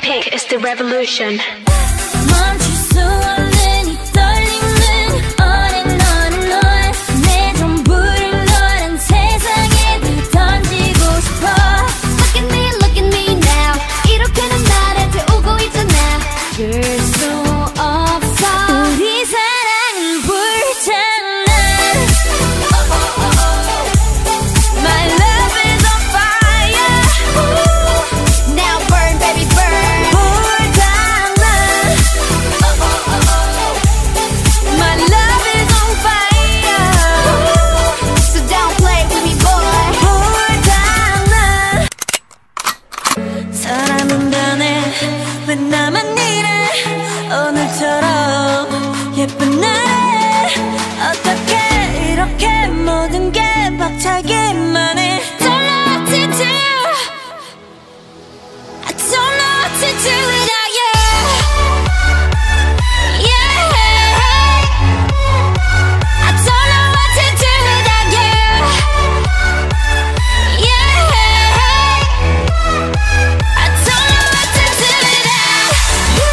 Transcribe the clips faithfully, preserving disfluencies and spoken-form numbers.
Blackpink is the revolution. 멈출 수 없는 이 떨림은 오랜 너는 널 내 전부를 너란 세상에 던지고 싶어. Look at me, look at me now. 이렇게는 나를 태우고 있잖아. 그럴 수 없어. 우리 사랑은 불장난. My love is on fire. Now burn, baby, burn. 불장난. My love is on fire. So don't play with me, boy. 불장난. 사람은 변해 왜 나만 이래. 오늘처럼 예쁜 날에 어떻게 이렇게 모든 게 벅차기만 해. Don't know what to do. I don't know what to do without you. Yeah. I don't know what to do without you. Yeah. I don't know what to do without you.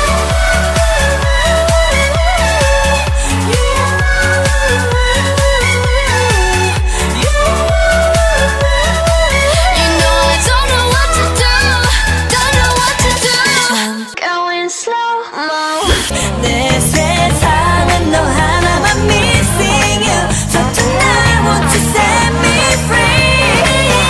You know I don't know what to do. Don't know what to do. I'm going slow-mo. 내 세상은 너 하나만 missing you. So tonight won't you set me free.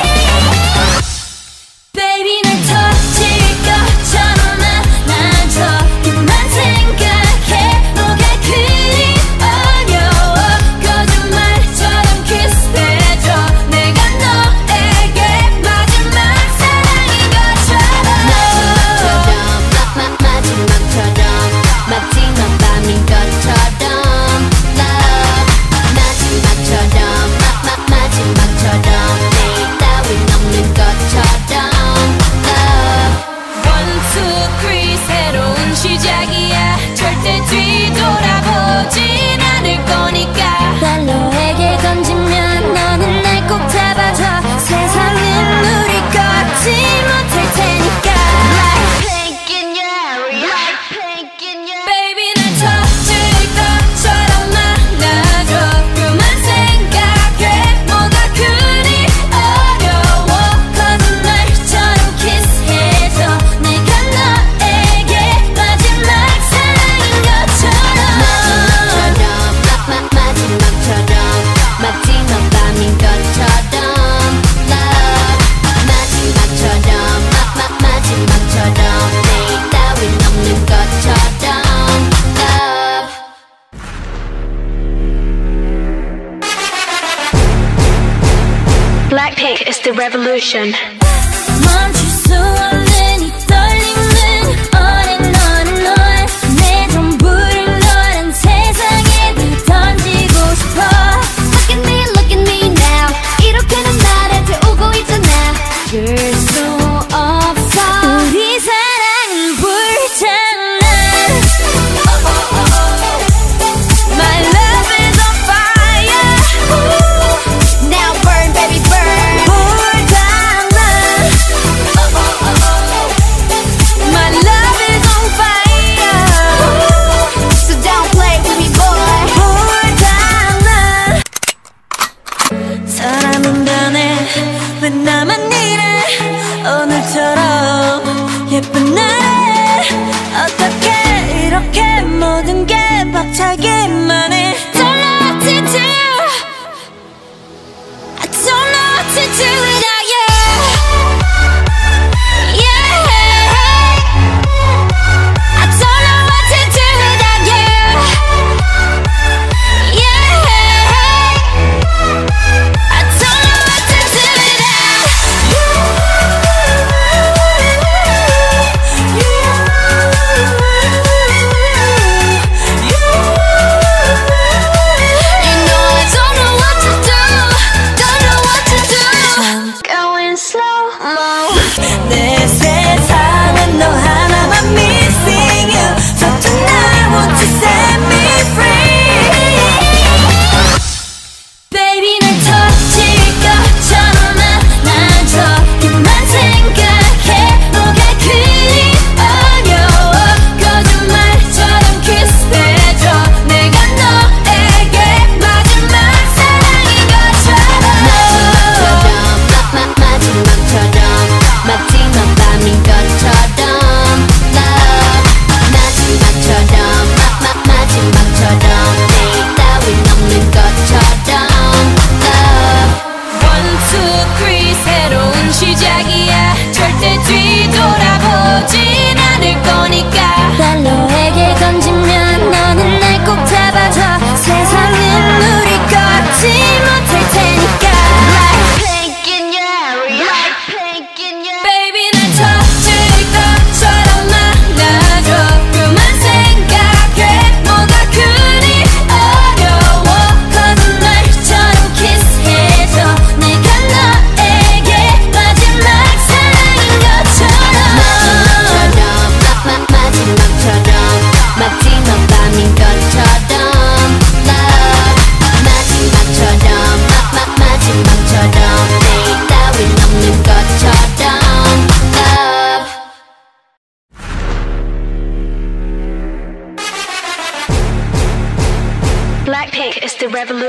Baby 날 터질 것처럼 안아줘. 그만 생각해. 뭐가 그리 어려워. 거짓말처럼 kiss해줘. 내가 너에게 마지막 사랑인 것처럼. 마지막처럼 마지막처럼 마지막 밤인 것처럼 love. 마지막처럼 마, 마지막처럼 내일 따윈 없는 것처럼 love. One, two, three 새로운 시작이야. 절대 뒤돌아보진 않을 거니까. 날 너에게 던지면 너는 날 꼭 잡아줘. 세상은 우리 걷지 못할 테니까. Like pink in your area. Like pink in your Baby 날 터질 것처럼 안아줘. 그만 생각해. 뭐가 그리 어려워. 거짓말처럼 kiss해줘. 내가 너에게 마지막 사랑인 것처럼. 마지막처럼 마, 마, 마지막처럼 마지막 밤인 것처럼 love. 마지막처럼 마, 마, 마지막처럼 내일 따윈 없는 것처럼 love. Blackpink is the revolution. 멈출 수 없는 이 떨림은 오랜 너는 널 내 전부를 너란 세상에 던지고 싶어. Look at me, look at me now. 이렇게는 나를 태우고 있잖아. 그럴 수 없어. 우리 사랑은 불장난. My love is on fire. Now burn, baby, burn. 불장난. My love is on fire. So don't play with me, boy. 불장난. 사람은 변해 왜 나만 이래. 오늘처럼 예쁜 날에 어떻게 이렇게 모든 게 벅차기만 해. Don't know what to do. I don't know what to do without you. Yeah. I don't know what to do without you. Yeah. I don't know what to do without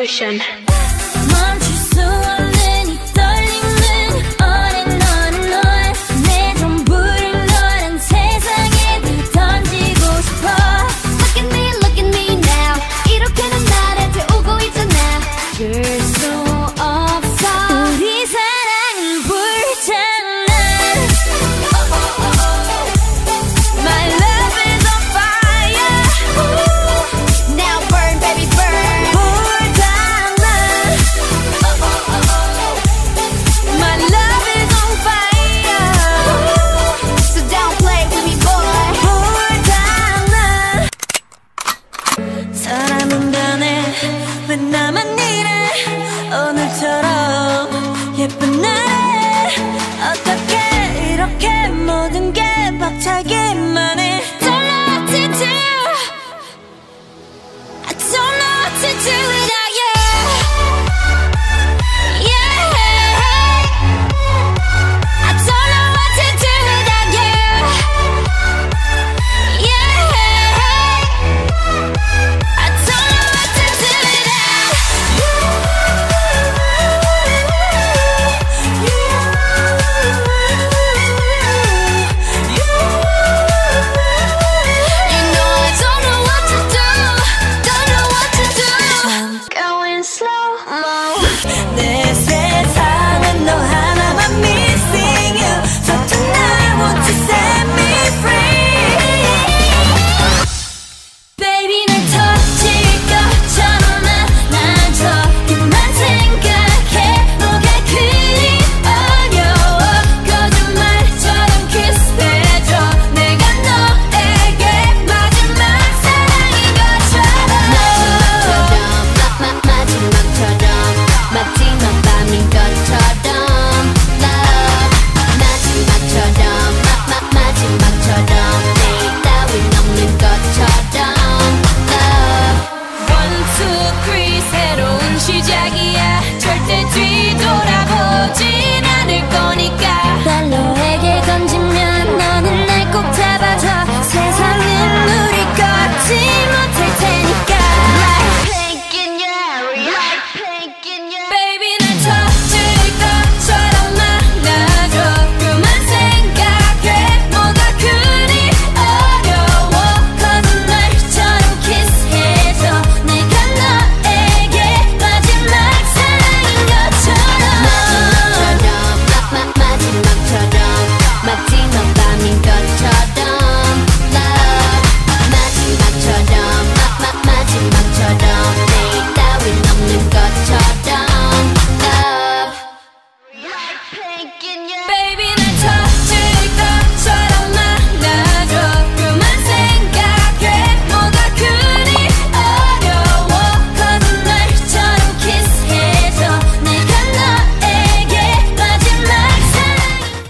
revolution.